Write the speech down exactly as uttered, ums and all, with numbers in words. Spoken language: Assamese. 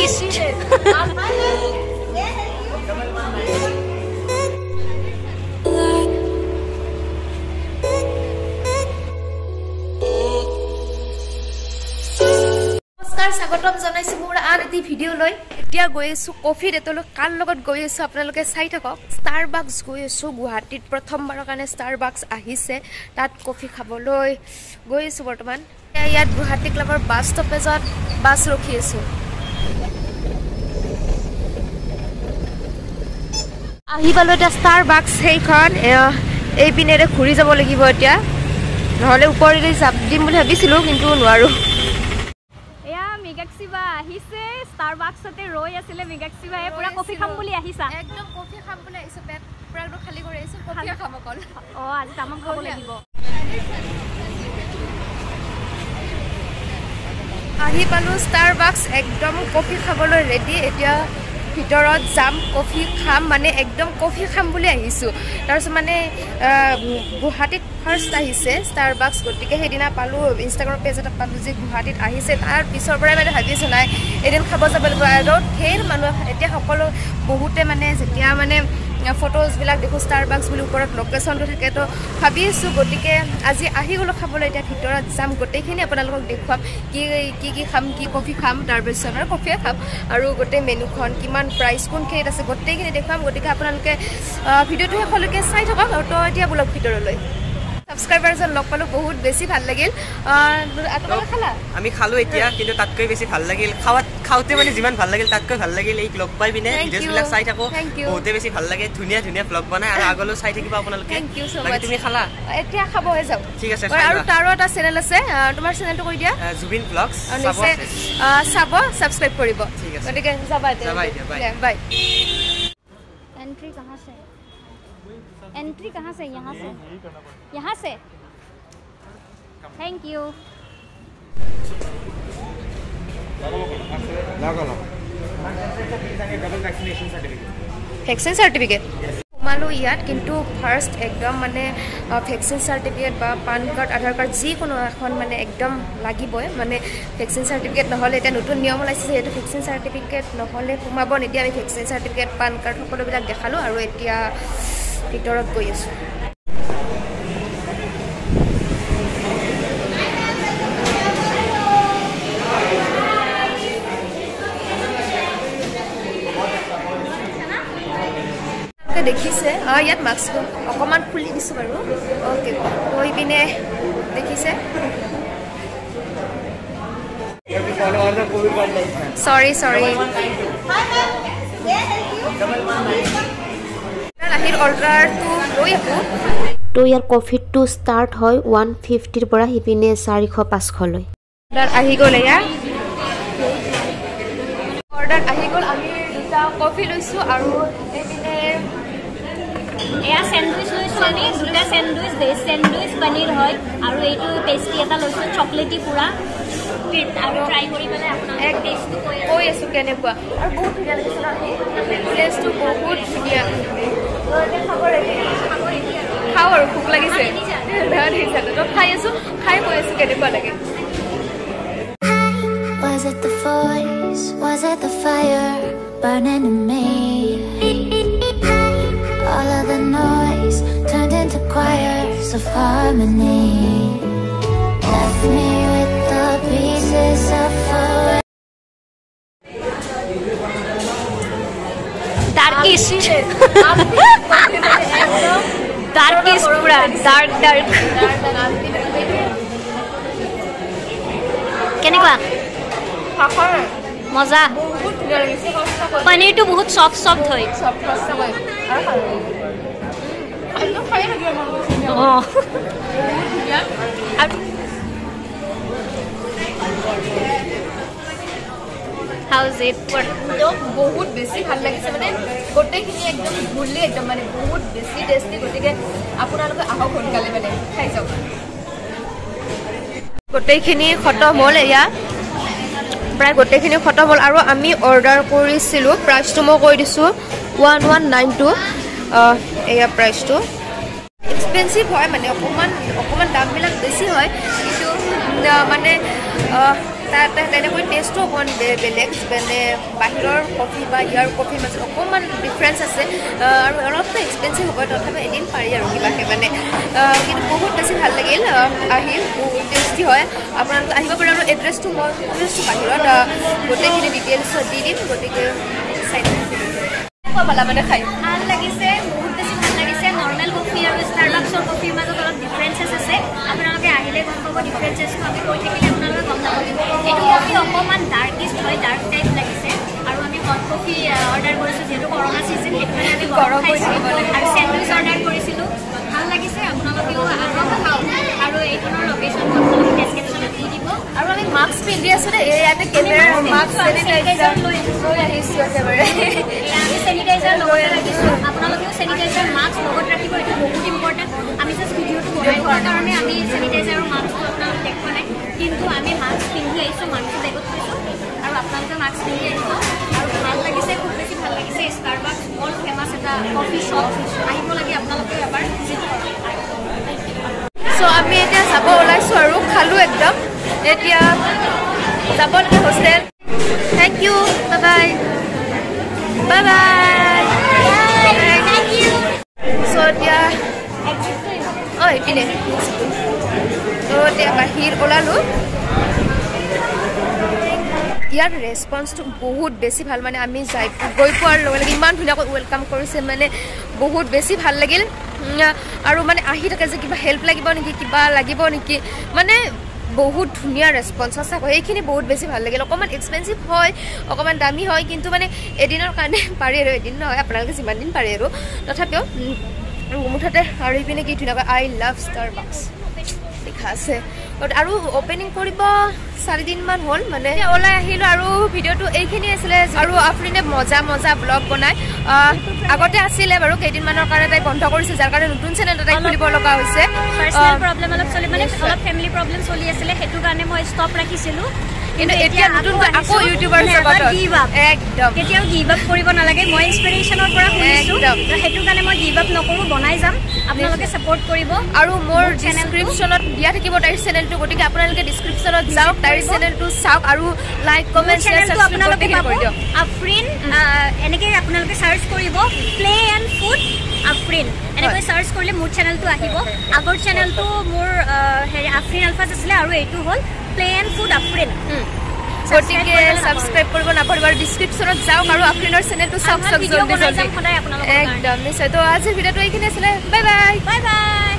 Darkest. স্বাগতম জনাইছো মোৰ আন এটি ভিডিও লৈ এতিয়া গৈ আছো কফি ৰেটলৈ কাৰ লগত গৈ আছো আপোনালোকে চাই থাকক ষ্টাৰবাক্স গৈ আছো গুৱাহাটীত প্ৰথমবাৰৰ কাৰণে ষ্টাৰবাক্স আহিছে তাত কফি খাবলৈ গৈ আছো বৰ্তমান ইয়াত গুৱাহাটী ক্লাবৰ বাছ ষ্টপেজত বাছ ৰখি আছো আহি পালো এটা ষ্টাৰবাক্স সেইখন এই পিনেৰে ঘূৰি যাব লাগিব এতিয়া নহলে ওপৰলৈ যাব দিম বুলি ভাবিছিলো কিন্তু নোৱাৰো মিগাক্সিবা আহিছে ষ্টাৰবাক্সতে ৰৈ আছিল মিগাক্সিবা এ পুৰা কফি খাম বুলি আহিছা একদম কফি খাম বুলি আহিছো পেট পুৰা একদম খালি কৰি আহিছো কফি খাম অকল অ আজি তামাম খাব লাগিব আহি পালো ষ্টাৰবাক্স একদম কফি খাবলৈ ৰেডি এতিয়া ভিতৰত যাম কফি খাম মানে একদম কফি খাম বুলি আহিছো তাৰপিছত মানে গুৱাহাটীত ফাৰ্ষ্ট আহিছে ষ্টাৰবাক্স গতিকে সেইদিনা পালো ইনষ্টাগ্ৰাম পেজ এটা পালো যে গুৱাহাটীত আহিছে তাৰ পিছৰ পৰাই মানে ভাবিছো নাই এদিন খাব যাব লাগিব আৰু ধেৰ মানুহ এতিয়া সকলো বহুতে মানে যেতিয়া মানে ফটোজবিলাক দেখো ষ্টাৰবাক্স বুলি ওপৰত লোকেশ্যনটো থাকে তো ভাবি আছো গতিকে আজি আহি গ'লো খাবলৈ এতিয়া ভিতৰত যাম গোটেইখিনি আপোনালোকক দেখুৱাম কি কি কি খাম কি কফি খাম তাৰপিছত আৰু কফিয়ে খাম আৰু গোটেই মেনুখন কিমান প্ৰাইচ কোনখিনিত আছে গোটেইখিনি দেখুৱাম গতিকে আপোনালোকে ভিডিঅ'টো শেষলৈকে চাই থাকক আৰু তো এতিয়া বোলক ভিতৰলৈ সাবস্ক্রাইবারজন লগ পালো বহুত বেছি ভাল লাগিল আপোনালোকে খালা আমি খালো এতিয়া কিন্তু তাতকৈ বেছি ভাল লাগিল খাওয়াত খাওতে মানে যিমান ভাল লাগিল তাতকৈ ভাল লাগিল এই লগ পাই বিনে ভিডিওবিলাক চাই থাকো বহুতে বেছি ভাল লাগে ধুনিয়া ধুনিয়া ব্লগ বনাই আৰু আগলৈ চাই থাকিবা আপোনালোকে থ্যাংক ইউ সো মাচ তুমি খালা এতিয়া খাব হৈ যাও ঠিক আছে আৰু তাৰো এটা চেনেল আছে তোমাৰ চেনেলটো কৈ দিয়া জুবিন ব্লগছ চাব চাব সাবস্ক্রাইব কৰিব গতিকে যাবা এতিয়া বাই एंट्री कहां से एंट्री कहाँ से यहाँ से यहाँ से थैंक यू ভ্যাকসিন সার্টিফিকেট সোমালো ইয়াত কিন্তু ফাৰ্ষ্ট একদম মানে ভ্যাকসিন সার্টিফিকেট বা পান কাৰ্ড আধাৰ কাৰ্ড যিকোনো এখন মানে একদম লাগিবই মানে ভ্যাকসিন সার্টিফিকেট নহ'লে এটা নতুন নিয়ম ওলাইছে যে ভ্যাকসিন সার্টিফিকেট নহ'লে সোমাব নিদিয়ে আমি ভ্যাকসিন সার্টিফিকেট পান কাৰ্ড সকলোবিলাক দেখালো আৰু এতিয়া ভিতৰত গৈ আছো দেখিছে ইয়াত মাস্ক অকমান খুলি দিছো বাৰু ওকে হৈ পিনে দেখিছে সৰি সৰি আহিৰ অৰ্ডাৰটো লৈ আহো তো ইয়াৰ কফিটো ষ্টাৰ্ট হয় ওৱান ফিফটিৰ পৰা সিপিনে চাৰিশ পাঁচশলৈ অৰ্ডাৰ আহি গ'ল এয়া অৰ্ডাৰ আহি গ'ল আমি দুটা কফি লৈছো আৰু এইপিনে এয়া স্যান্ডউইচ লৈছো আমি দুটা স্যান্ডউইচ ভেজ স্যান্ডউইচ পনীৰ হয় আৰু এইটো পেস্ট্ৰি এটা লৈছো চকলেটি পুৰা আৰু ট্ৰাই কৰি পেলাই আপোনাক টেষ্টটো কৈ আছো কেনেকুৱা আৰু বহুত ধুনীয়া লাগিছে না টেষ্টটো বহুত ধুনীয়া খাওঁ আৰু ভোক লাগিছে তো খাই আছো খাই কৈ আছো কেনেকুৱা লাগে Was it the voice? Was it the fire burning in me? All of the noise turned into choirs of harmony. Left me with the pieces of forever. Darkest. Darkest pura dark dark. কেনেকুৱা মজা পনীৰটো বহুত সফট সফট হয় How's it? বহুত বেছি ভাল লাগিছে মানে গোটেইখিনি একদম ভুলি একদম মানে বহুত বেছি টেষ্টি গতিকে আপোনালোকে আহক সোনকালে মানে খাই যাওক গোটেইখিনি খতম হ'ল এয়া প্ৰায় গোটেইখিনি খতম হ'ল আৰু আমি অৰ্ডাৰ কৰিছিলোঁ প্ৰাইচটো মই কৈ দিছোঁ ওৱান ওৱান নাইন টু এয়া প্ৰাইচটো এক্সপেঞ্চিভ হয় মানে অকণমান অকণমান দামবিলাক বেছি হয় কিন্তু মানে এটা তেনেকৈ টেষ্টো অকণমান বেলেগ মানে বাহিৰৰ কফি বা ইয়াৰ কফিৰ মাজত অকণমান ডিফাৰেঞ্চ আছে আৰু অলপতো এক্সপেঞ্চিভ হ'ব তথাপি এদিন পাৰি আৰু কিবাকে মানে কিন্তু বহুত বেছি ভাল লাগিল আহি বহুত টেষ্টি হয় আপোনালোকে আহিব পাৰে আৰু এড্ৰেছটো মই কৈছোঁ বাহিৰত গোটেইখিনি ডিটেইলছ দি দিম গতিকে চাই পালা মানে খাই ভাল লাগিছে বহুত বেছি ভাল লাগিছে নৰ্মেল কফি আৰু ষ্টাৰবাক্সৰ কফিৰ মাজত অলপ ডিফাৰেঞ্চেছ আছে আপোনালোকে আহিলে গম পাব ডিফাৰেঞ্চেছটো আমি কৈ থাকিলে আপোনালোকে গম নাপাব এইটো কফি অকণমান ডাৰ্কিষ্ট হয় ডাৰ্ক টাইপ লাগিছে আৰু আমি হট কফি অৰ্ডাৰ কৰিছোঁ যিহেতু কৰোণা ছিজন সেইটো কাৰণে আমি গৰম খাইছিলোঁ আৰু চেণ্ডউইচ অৰ্ডাৰ কৰিছিলোঁ ভাল লাগিছে আপোনালোকেও আহক খাওক আৰু এইখনৰ লোকেশ্যনটো আপোনালোকে ডেছক্ৰিপশ্যনত দি দিব আৰু আমি মাস্ক পিন্ধি আছোঁ দেই ইয়াতে কেমেৰা মাস্ক চেনিটাইজাৰ লৈ লৈ আহিছোঁ একেবাৰে আমি চেনিটাইজাৰ লগতে ৰাখিছোঁ আপোনালোকেও চেনিটাইজাৰ মাস্ক লগত ৰাখিব এইটো বহুত ইম্পৰ্টেণ্ট আমি জাষ্ট ভিডিঅ'টো বনাই থোৱাৰ কাৰণে আমি চেনিটাইজাৰৰ মাস্কটো আপোনালোকে দেখুৱা নাই কিন্তু আমি মাস্ক পিন্ধি আহিছোঁ মাস্কটো বেগত থৈছোঁ আৰু আপোনালোকে মাস্ক পিন্ধি আহিব আৰু ভাল লাগিছে খুব বেছি ভাল লাগিছে ষ্টাৰবাক্স অল ফেমাছ এটা কফি শ্বপ আহিব লাগে আপোনালোকে এবাৰ ভিজিট কৰক চ' আমি এতিয়া যাব ওলাইছোঁ আৰু খালোঁ একদম এতিয়া যাব লাগে hostel thank you bye bye bye bye thank you চ' এতিয়া অঁ এইপিনে ত' এতিয়া বাহিৰ ওলালোঁ ইয়াৰ ৰেছপন্সটো বহুত বেছি ভাল মানে আমি যাই গৈ পোৱাৰ লগে লগে ইমান ধুনীয়াকৈ ৱেলকাম কৰিছে মানে বহুত বেছি ভাল লাগিল আৰু মানে আহি থাকে যে কিবা হেল্প লাগিব নেকি কিবা লাগিব নেকি মানে বহুত ধুনীয়া ৰেছপন্স সঁচাকৈ এইখিনি বহুত বেছি ভাল লাগিল অকণমান এক্সপেঞ্চিভ হয় অকণমান দামী হয় কিন্তু মানে এদিনৰ কাৰণে পাৰি আৰু এদিন নহয় আপোনালোকে যিমান দিন পাৰে আৰু তথাপিও মুঠতে আৰু এইপিনে কি ধুনীয়াকৈ আই লাভ ষ্টাৰবাক্স লিখা আছে আৰু অপেনিং কৰিব চাৰিদিনমান হ'ল মানে ওলাই আহিলোঁ আৰু ভিডিঅ'টো এইখিনি আছিলে আৰু আফৰিনে মজা মজা ব্লগ বনাই আগতে আছিলে বাৰু কেইদিনমানৰ কাৰণে তাই বন্ধ কৰিছে যাৰ কাৰণে নতুন চেনেল এটা খুলিব লগা হৈছে পাৰ্চনেল প্ৰব্লেম অলপ চলি মানে অলপ ফেমিলি প্ৰব্লেম চলি আছিলে সেইটো কাৰণে মই ষ্টপ ৰাখিছিলোঁ কিন্তু এতিয়া নতুনকৈ আকৌ ইউটিউবাৰ একদম কেতিয়াও গিভ আপ কৰিব নালাগে মই ইনস্পিৰেশ্যনৰ পৰা শুনিছোঁ সেইটো কাৰণে মই গিভ আপ নকৰোঁ বনাই যাম আপোনালোকে ছাপোৰ্ট কৰিব আৰু মোৰ ডিছক্ৰিপশ্যনত দিয়া থাকিব তাইৰ চেনেলটো গতিকে আপোনালোকে ডিছক্ৰিপশ্যনত যাওক তাইৰ চেনেলটো চাওক আৰু লাইক কমেণ্ট চেনেলটো আপোনালোকে পাব আফৰিন এনেকৈ আপোনালোকে চাৰ্চ কৰিব প্লে এণ্ড ফুড আফৰিন এনেকৈ চাৰ্চ কৰিলে মোৰ চেনেলটো আহিব আগৰ চেনেলটো মোৰ হেৰি আফৰিন আলফাজ আছিলে আৰু এইটো হ'ল প্লে এণ্ড ফুড আফৰিন গতিকে ছাবস্ক্ৰাইব কৰিব নাপাহৰিব আৰু ডিছক্ৰিপশ্যনত যাওক আৰু আফৰিনৰ চেনেলটো চাওক চাওক জলদি জলদি সদায় আপোনালোকে একদম নিশ্চয় তো আজিৰ ভিডিঅ'টো এইখিনি আছিলে বাই বাই বাই বাই